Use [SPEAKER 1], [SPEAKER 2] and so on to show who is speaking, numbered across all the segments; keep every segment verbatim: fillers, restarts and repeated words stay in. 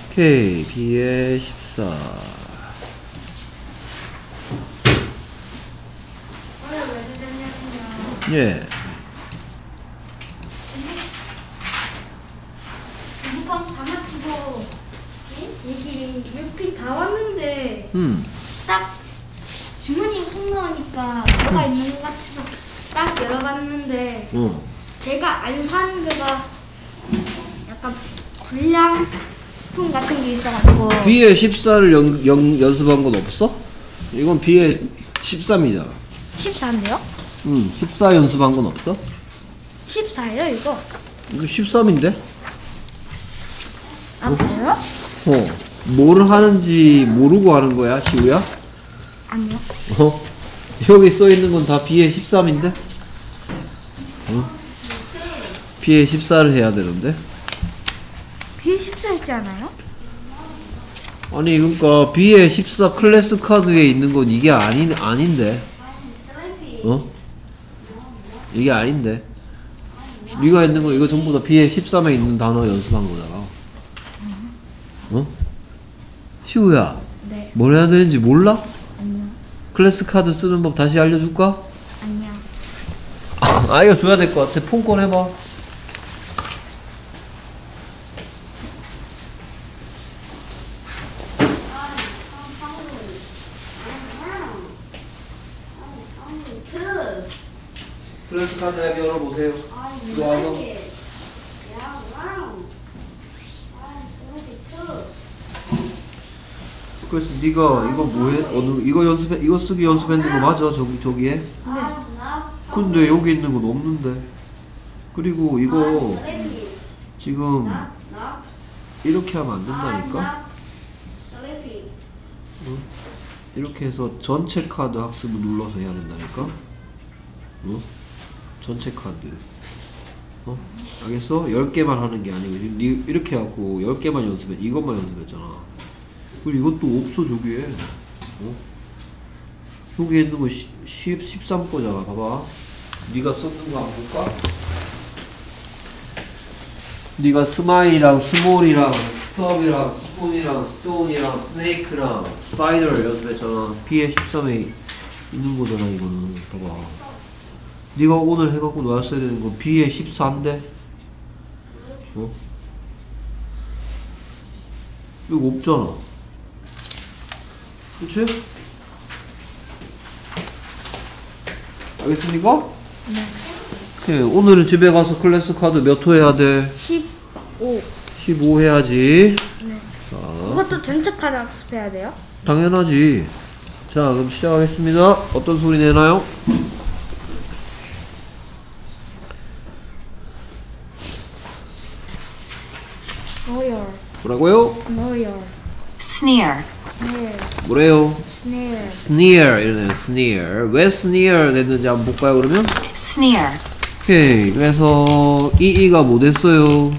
[SPEAKER 1] 오케이. B에 십사. 예.
[SPEAKER 2] 무방 다 마치고 여기 육피 다 왔는데
[SPEAKER 1] 음.
[SPEAKER 2] 딱 주머니에 손 넣으니까 뭐가 있는 것 같아서 딱 열어봤는데
[SPEAKER 1] 어.
[SPEAKER 2] 제가 안 산 거가 약간 불량 스푼 같은 게 있어가지고
[SPEAKER 1] B에 십사를 연, 연, 연습한 건 없어? 이건 B에 십삼이잖아.
[SPEAKER 2] 십사인데요?
[SPEAKER 1] 응. 십사 연습한 건 없어?
[SPEAKER 2] 십사예요 이거?
[SPEAKER 1] 이거 십삼인데?
[SPEAKER 2] 아 그래요?
[SPEAKER 1] 어. 뭘 하는지 모르고 하는 거야, 시우야?
[SPEAKER 2] 아니요.
[SPEAKER 1] 어? 여기 써있는 건 다 B에 십삼인데? 어? B에 십사를 해야 되는데?
[SPEAKER 2] B에 십사 있지 않아요?
[SPEAKER 1] 아니, 그러니까 B에 십사 클래스 카드에 있는 건 이게 아닌, 아닌데? 어? 이게 아닌데? 네가 있는 거 이거 전부 다 B에 십삼에 있는 단어 연습한 거잖아. 어? 시우야.
[SPEAKER 2] 네.
[SPEAKER 1] 뭘 해야 되는지 몰라?
[SPEAKER 2] 아니요.
[SPEAKER 1] 클래스 카드 쓰는 법 다시 알려줄까?
[SPEAKER 2] 아니요.
[SPEAKER 1] 알려줘야 될 것 같아. 폰 꺼내봐. 클래스 카드 앱 열어보세요. 들어와서. 그래서 네가 이거 뭐해? 어느 이거 연습해? 이거 쓰기 연습했는 거 맞아? 저기 저기에?
[SPEAKER 2] 네.
[SPEAKER 1] 근데 여기 있는 건 없는데. 그리고 이거 지금 이렇게 하면 안 된다니까? 어? 이렇게 해서 전체 카드 학습을 눌러서 해야 된다니까? 어? 전체 카드. 어? 알겠어? 열 개만 하는 게 아니고 니 이렇게 하고 열 개만 연습해. 이것만 연습했잖아. 그리고 이것도 없어 저기에. 어? 여기 있는 거 십삼 거잖아. 봐봐. 네가 썼는 거 한번 볼까? 네가 스마일이랑 스몰이랑 스톱이랑 스푼이랑 스톤이랑 스네이크랑 스파이더를 연습했잖아. B에 십삼에 있는 거잖아 이거는. 봐봐. 네가 오늘 해갖고 나왔어야 되는 건 B에 십사인데? 어? 이거 없잖아. 그치? 알겠습니까?
[SPEAKER 2] 네.
[SPEAKER 1] 오케이. 오늘은 집에 가서 클래스 카드 몇 호 해야 돼?
[SPEAKER 2] 십오.
[SPEAKER 1] 십오 해야지.
[SPEAKER 2] 네.
[SPEAKER 1] 자,
[SPEAKER 2] 그것도 전체 카드 학습해야 돼요?
[SPEAKER 1] 당연하지. 자, 그럼 시작하겠습니다. 어떤 소리 내나요?
[SPEAKER 2] 스노열.
[SPEAKER 1] 뭐라고요?
[SPEAKER 2] 스노열.
[SPEAKER 3] sneer,
[SPEAKER 2] 네.
[SPEAKER 1] 뭐래요?
[SPEAKER 2] 스네일.
[SPEAKER 1] sneer 이러네요. sneer. 왜 sneer 냈는지 한번 볼까요, 그러면?
[SPEAKER 3] sneer,
[SPEAKER 1] 오케이. 그래서 이 이가 뭐 됐어요?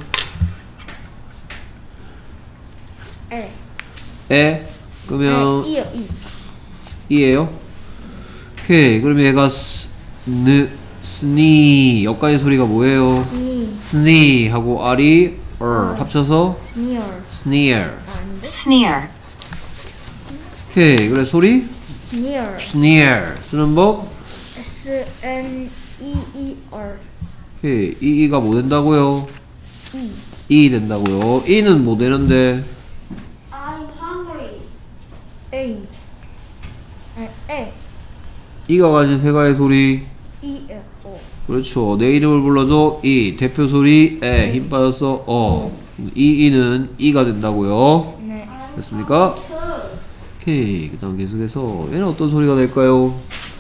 [SPEAKER 2] 에.
[SPEAKER 1] 에? 그러면
[SPEAKER 2] 네, 이요, 이.
[SPEAKER 1] 이에요? 오케이. 그럼 얘가 스, 느, 스니. 여기까지 소리가 뭐예요?
[SPEAKER 2] 니.
[SPEAKER 1] 스니 하고 R이 R 합쳐서
[SPEAKER 2] 스니얼.
[SPEAKER 1] sneer.
[SPEAKER 2] 아, 아닌데?
[SPEAKER 3] sneer,
[SPEAKER 1] 오케이. 그래 소리?
[SPEAKER 2] 스니얼.
[SPEAKER 1] sneer. 쓰는 법?
[SPEAKER 2] S N E E R.
[SPEAKER 1] 오케이. 이 이가 뭐 된다고요?
[SPEAKER 2] E.
[SPEAKER 1] 이 된다고요. 이는 뭐 되는데?
[SPEAKER 2] I'm hungry. A. 아, 에.
[SPEAKER 1] 이가 가진 세 가지 소리.
[SPEAKER 2] E. O.
[SPEAKER 1] 그렇죠. 내 이름을 불러줘. 이. 대표 소리. 에. 힘 빠져서 어. 이 이는 이가 된다고요.
[SPEAKER 2] 네.
[SPEAKER 1] 됐습니까? 오케이. 그 다음 계속해서 얘는 어떤 소리가 될까요?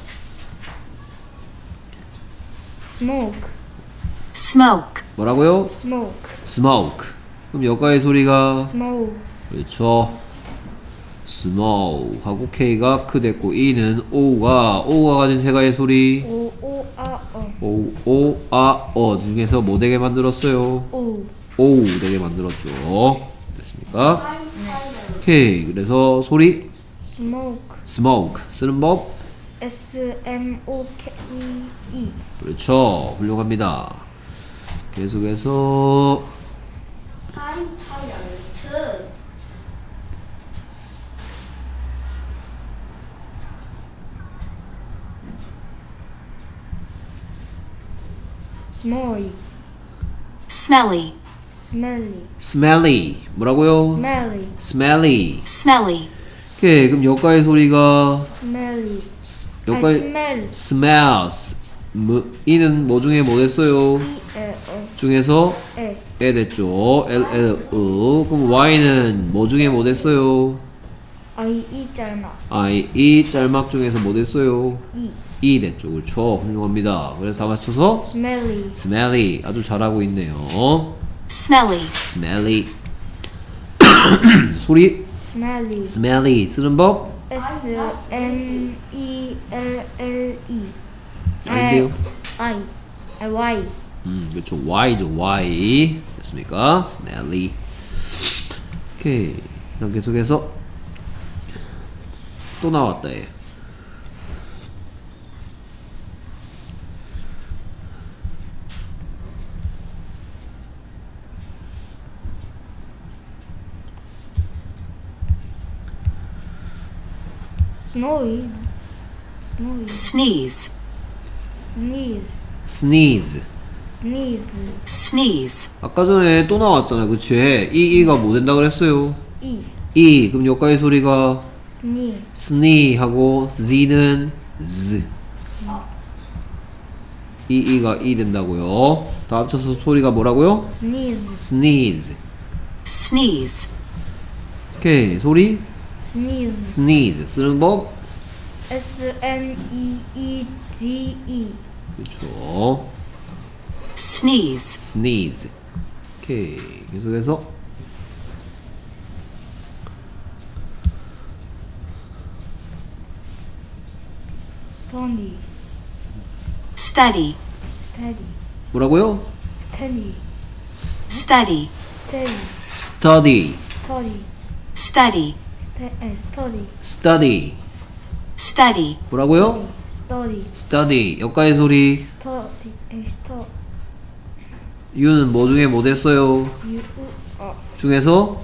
[SPEAKER 2] Smoke.
[SPEAKER 3] smoke,
[SPEAKER 1] 뭐라고요?
[SPEAKER 2] Smoke.
[SPEAKER 1] smoke. 그럼 여가의 소리가
[SPEAKER 2] Smoke.
[SPEAKER 1] 그렇죠. smoke 하고 K가 크 됐고 E는 O가 O가 가진 세 가지 소리
[SPEAKER 2] O. O. A. O.
[SPEAKER 1] O, O, A, 어 중에서 뭐 되게 만들었어요?
[SPEAKER 2] O.
[SPEAKER 1] O 되게 만들었죠. 됐습니까? 오케이. 그래서 소리
[SPEAKER 2] Smoke.
[SPEAKER 1] smoke 쓰는 법
[SPEAKER 2] S M O K E.
[SPEAKER 1] 그렇죠. 훌륭합니다. 계속해서
[SPEAKER 2] I'm tired. smelly,
[SPEAKER 3] smelly,
[SPEAKER 2] smelly,
[SPEAKER 1] smelly. 뭐라고요?
[SPEAKER 2] smelly,
[SPEAKER 1] smelly.
[SPEAKER 3] smelly,
[SPEAKER 1] 오케이. 그럼 여기까지 소리가
[SPEAKER 2] smelly. I
[SPEAKER 1] 여기까지
[SPEAKER 2] smell.
[SPEAKER 1] smells. 뭐, 이는 뭐 중에 뭐 됐어요?
[SPEAKER 2] E L O
[SPEAKER 1] 중에서
[SPEAKER 2] L.
[SPEAKER 1] 에 됐죠. L L U. 그럼 Y는 뭐 중에 뭐 됐어요?
[SPEAKER 2] I E 짤막.
[SPEAKER 1] I E 짤막 중에서 뭐 됐어요?
[SPEAKER 2] E.
[SPEAKER 1] E 됐죠. 그렇죠. 훌륭합니다. 그래서 다 맞춰서
[SPEAKER 2] smelly.
[SPEAKER 1] smelly. 아주 잘하고 있네요.
[SPEAKER 3] smelly,
[SPEAKER 1] smelly. 소리
[SPEAKER 2] smelly.
[SPEAKER 1] smelly 쓰는 법
[SPEAKER 2] S M E L L E.
[SPEAKER 1] 아닌데요.
[SPEAKER 2] I. I Y.
[SPEAKER 1] 음, 그렇죠. Y죠. Y 됐습니까? smelly. 오케이. 그럼 계속해서 또 나왔다 얘.
[SPEAKER 2] Snows. Snows.
[SPEAKER 3] sneeze,
[SPEAKER 2] Sneeze.
[SPEAKER 1] sneeze.
[SPEAKER 2] Sneeze.
[SPEAKER 3] sneeze,
[SPEAKER 1] 아까 전에 또 나왔잖아. 그치? 이 이가 뭐 된다 그랬어요?
[SPEAKER 2] E.
[SPEAKER 1] 이. 그럼 여기까지 소리가
[SPEAKER 2] Sneeze.
[SPEAKER 1] 스니 하고 z는 z. 이 이가 이 된다고요. 다 합쳐서 소리가 뭐라고요?
[SPEAKER 2] Sneeze.
[SPEAKER 1] sneeze.
[SPEAKER 3] sneeze,
[SPEAKER 1] 오케이. 소리
[SPEAKER 2] Sneeze.
[SPEAKER 1] sneeze 쓰는 법
[SPEAKER 2] S N E E Z E.
[SPEAKER 1] 그렇죠.
[SPEAKER 3] sneeze,
[SPEAKER 1] sneeze. 오케이. 계속해서
[SPEAKER 2] Stony.
[SPEAKER 3] study,
[SPEAKER 2] Steady.
[SPEAKER 1] 뭐라고요?
[SPEAKER 2] Steady.
[SPEAKER 3] study,
[SPEAKER 2] Steady.
[SPEAKER 1] study.
[SPEAKER 2] Study.
[SPEAKER 3] study,
[SPEAKER 2] Ste- eh, study.
[SPEAKER 1] study.
[SPEAKER 3] study,
[SPEAKER 1] 뭐라고요?
[SPEAKER 2] Study.
[SPEAKER 1] study. 여기까지 소리
[SPEAKER 2] Study. eh, stu-
[SPEAKER 1] U는 뭐 중에 뭐 됐어요?
[SPEAKER 2] U. U. 어.
[SPEAKER 1] 중에서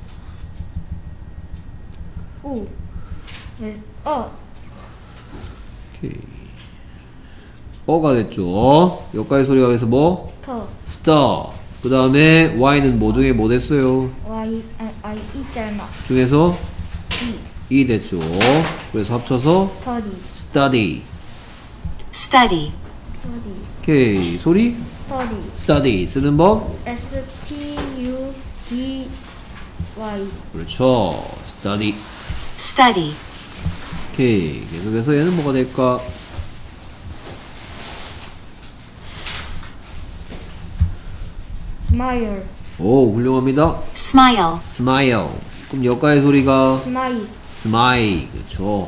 [SPEAKER 2] U. 네. 어.
[SPEAKER 1] 오케이. 어가 됐죠. 여기까지 소리가 그래서 뭐?
[SPEAKER 2] Star.
[SPEAKER 1] star. 그 다음에 Y는 뭐 중에 뭐 됐어요?
[SPEAKER 2] Y. I. I. E 짤막.
[SPEAKER 1] 중에서
[SPEAKER 2] E.
[SPEAKER 1] E 됐죠. 그래서 합쳐서
[SPEAKER 2] Study.
[SPEAKER 1] study.
[SPEAKER 3] study,
[SPEAKER 2] Study.
[SPEAKER 1] 오케이. 소리?
[SPEAKER 2] Study.
[SPEAKER 1] study 쓰는 법?
[SPEAKER 2] S T U D Y.
[SPEAKER 1] 그렇죠. study.
[SPEAKER 3] study,
[SPEAKER 1] 오케이. 계속해서 얘는 뭐가 될까?
[SPEAKER 2] Smile.
[SPEAKER 1] 오, 훌륭합니다.
[SPEAKER 3] smile,
[SPEAKER 1] smile. 그럼 여기까지 소리가
[SPEAKER 2] Smile.
[SPEAKER 1] smile. 그렇죠.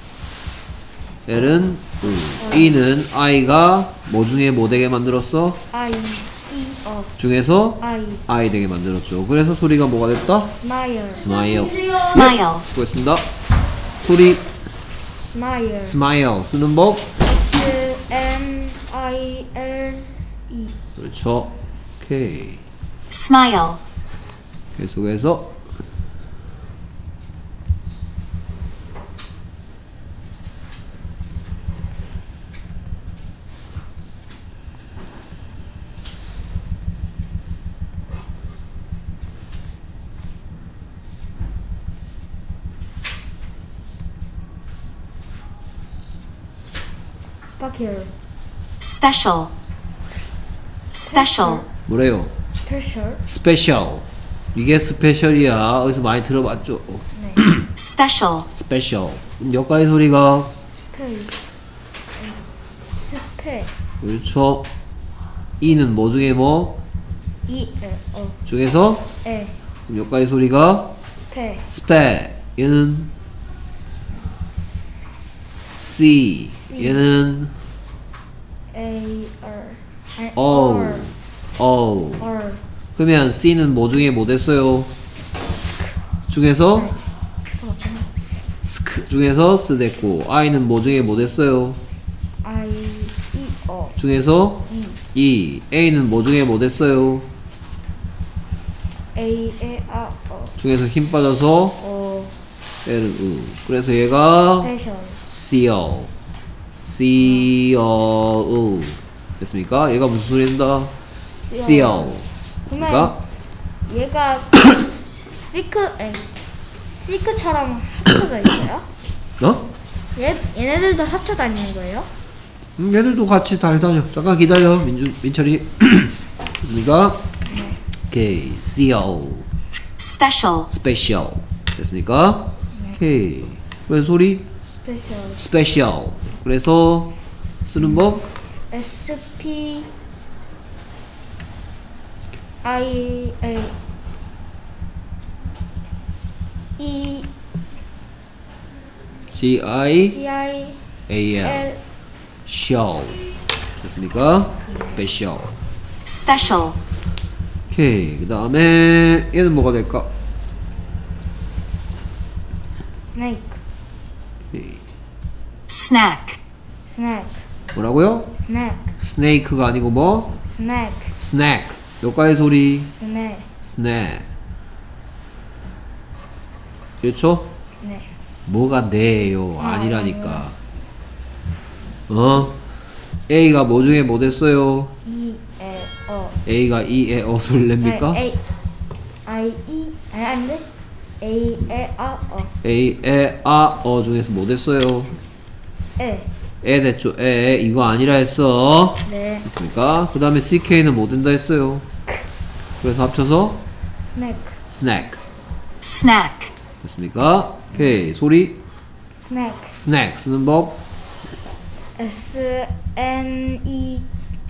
[SPEAKER 1] L은 U. E는 I가 뭐 중에 뭐 되게 만들었어?
[SPEAKER 2] I. E. O.
[SPEAKER 1] 중에서
[SPEAKER 2] I.
[SPEAKER 1] I 되게 만들었죠. 그래서 소리가 뭐가 됐다?
[SPEAKER 2] Smile.
[SPEAKER 1] smile.
[SPEAKER 3] smile,
[SPEAKER 1] 수고했습니다. 소리
[SPEAKER 2] Smile.
[SPEAKER 1] smile 쓰는 법?
[SPEAKER 2] S M I L E.
[SPEAKER 1] 그렇죠. 오케이.
[SPEAKER 3] smile,
[SPEAKER 1] 계속해서
[SPEAKER 2] Sparkle.
[SPEAKER 3] special, special,
[SPEAKER 1] 뭐래요?
[SPEAKER 2] Special.
[SPEAKER 1] special. 이게 스페셜이야. 어디서 많이 들어봤죠?
[SPEAKER 2] 네.
[SPEAKER 3] special,
[SPEAKER 1] special. 그럼 여기까지 소리가
[SPEAKER 2] 스펠. 스펠.
[SPEAKER 1] 그렇죠. E는 뭐 중에 뭐?
[SPEAKER 2] E. L. O.
[SPEAKER 1] 중에서
[SPEAKER 2] E.
[SPEAKER 1] 그럼 여기까지 소리가
[SPEAKER 2] 스펠.
[SPEAKER 1] spe. 얘는 C. 얘는
[SPEAKER 2] A. R. 아니,
[SPEAKER 1] O.
[SPEAKER 2] R.
[SPEAKER 1] O.
[SPEAKER 2] R.
[SPEAKER 1] 그러면 C는 뭐 중에 뭐 됐어요? 중에서 sk 중에서 s 됐고 I는 뭐 중에 뭐 됐어요?
[SPEAKER 2] I. E. O.
[SPEAKER 1] 중에서
[SPEAKER 2] E.
[SPEAKER 1] E. A는 뭐 중에 뭐 됐어요?
[SPEAKER 2] A. A. R. O.
[SPEAKER 1] 중에서 힘 빠져서
[SPEAKER 2] O.
[SPEAKER 1] L, U. 그래서 얘가
[SPEAKER 2] Special.
[SPEAKER 1] C, O. C, O, U. 됐습니까? 얘가 무슨 소리 한다? seal. 됐습니까?
[SPEAKER 2] 얘가 시크 에 시크처럼 합쳐져 있어요?
[SPEAKER 1] 어?
[SPEAKER 2] 얘 얘네들도 합쳐 다니는 거예요?
[SPEAKER 1] 음, 얘들도 같이 잘 다녀. 잠깐 기다려, 민준, 민철이. 됐습니까? 오케이, seal.
[SPEAKER 3] special,
[SPEAKER 1] special. 됐습니까? 오케이. 왜 소리?
[SPEAKER 2] 스페셜.
[SPEAKER 1] special. 그래서 쓰는 법?
[SPEAKER 2] S P I L E
[SPEAKER 1] C I
[SPEAKER 2] C I
[SPEAKER 1] A L.
[SPEAKER 2] L
[SPEAKER 1] shall. 됐습니까? special.
[SPEAKER 3] special,
[SPEAKER 1] 오케이. 그 다음에 얘는 뭐가 될까?
[SPEAKER 2] 스네이크.
[SPEAKER 1] 오케이.
[SPEAKER 3] snack,
[SPEAKER 2] 스낵.
[SPEAKER 1] 뭐라고요?
[SPEAKER 2] 스낵.
[SPEAKER 1] 스네이크가 아니고 뭐?
[SPEAKER 2] 스낵.
[SPEAKER 1] 스낵. 여기까지 소리.
[SPEAKER 2] 스낵.
[SPEAKER 1] 스낵. 그렇죠?
[SPEAKER 2] 네.
[SPEAKER 1] 뭐가 네요?
[SPEAKER 2] 아,
[SPEAKER 1] 아니라니까. 어? A가 뭐 중에 뭐 됐어요?
[SPEAKER 2] E L O.
[SPEAKER 1] A가 E, 에, 어 소리 냅니까?
[SPEAKER 2] A I E 아니 안돼. A L A O.
[SPEAKER 1] A, 에, 아, 어 중에서 뭐 됐어요?
[SPEAKER 2] 에.
[SPEAKER 1] 에 됐죠? 에, 이거 아니라 했어.
[SPEAKER 2] 네.
[SPEAKER 1] 됐습니까? 그 다음에 씨케이는 뭐 된다 했어요? 그래서 합쳐서
[SPEAKER 2] 스낵.
[SPEAKER 1] 스낵.
[SPEAKER 3] snack,
[SPEAKER 1] 됐습니까? 오케이. 소리
[SPEAKER 2] 스낵.
[SPEAKER 1] 스낵 쓰는 법.
[SPEAKER 2] S N E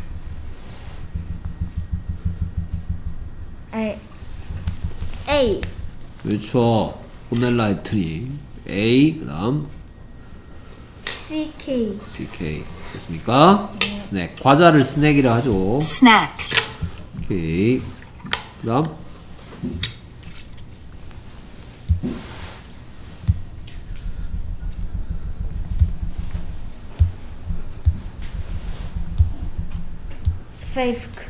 [SPEAKER 2] 아니 A.
[SPEAKER 1] 그렇죠. 혼넬라 했더니 A 그 다음
[SPEAKER 2] C K.
[SPEAKER 1] 씨케이 됐습니까? 스낵. 과자를 스낵이라 하죠.
[SPEAKER 3] snack,
[SPEAKER 1] 오케이. 그 다음
[SPEAKER 2] Fake.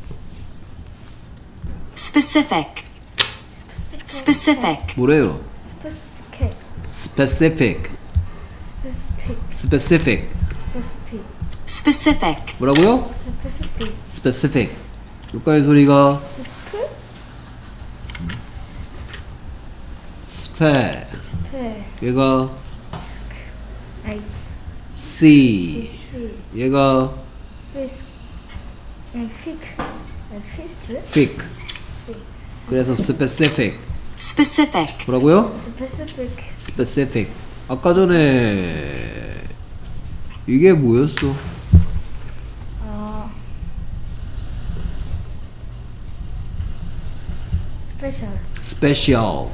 [SPEAKER 3] specific, specific,
[SPEAKER 1] 뭐래요?
[SPEAKER 2] Specific.
[SPEAKER 1] specific.
[SPEAKER 2] Specific.
[SPEAKER 1] specific.
[SPEAKER 2] Specific.
[SPEAKER 3] specific,
[SPEAKER 1] 뭐라고요?
[SPEAKER 2] Specific.
[SPEAKER 1] specific. 여기까지 소리가 스페.
[SPEAKER 2] 스페.
[SPEAKER 1] 얘가
[SPEAKER 2] 아이
[SPEAKER 1] C.
[SPEAKER 2] 피스.
[SPEAKER 1] 얘가
[SPEAKER 2] 피스. 음, 피크. 아, 피스.
[SPEAKER 1] thick. 그래서 specific.
[SPEAKER 3] specific,
[SPEAKER 1] 뭐라고요?
[SPEAKER 2] Specific.
[SPEAKER 1] specific. 아까 전에 이게 뭐였어?
[SPEAKER 2] 어. Special.
[SPEAKER 1] special.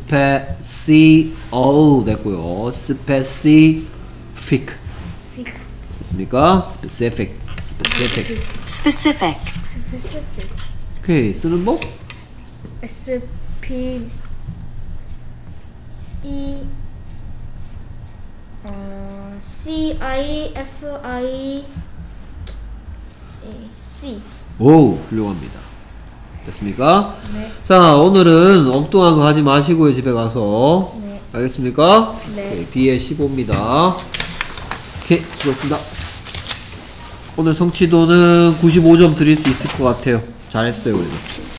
[SPEAKER 1] special 됐고요. specific.
[SPEAKER 2] Fic.
[SPEAKER 1] 됐습니까? specific. specific.
[SPEAKER 3] specific,
[SPEAKER 2] Specific.
[SPEAKER 1] 오케이. 쓰는 법?
[SPEAKER 2] S P E 어 C I F I C.
[SPEAKER 1] 오, 훌륭합니다. 됐습니까?
[SPEAKER 2] 네.
[SPEAKER 1] 자, 오늘은 엉뚱한 거 하지 마시고요, 집에 가서.
[SPEAKER 2] 네.
[SPEAKER 1] 알겠습니까?
[SPEAKER 2] 네.
[SPEAKER 1] 오케이, B의 십오입니다. 오케이, 수고했습니다. 오늘 성취도는 구십오 점 드릴 수 있을 것 같아요. 잘했어요, 우리는.